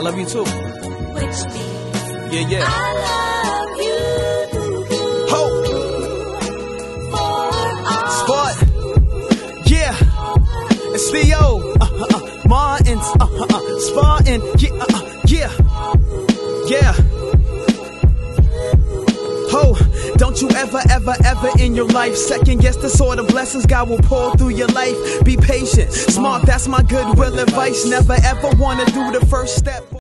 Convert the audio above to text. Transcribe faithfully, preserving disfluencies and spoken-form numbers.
love you too. Which means Yeah, yeah. I love you. Ho! For Spot. Yeah. It's Theo. Uh, uh, uh. Martins. Uh, uh, uh. Spartan. Yeah. Uh, uh. Yeah. Yeah. Ho, don't you ever, ever, ever in your life second guess the sort of blessings God will pour through your life. Be patient, smart, that's my goodwill advice. Never ever wanna do the first step.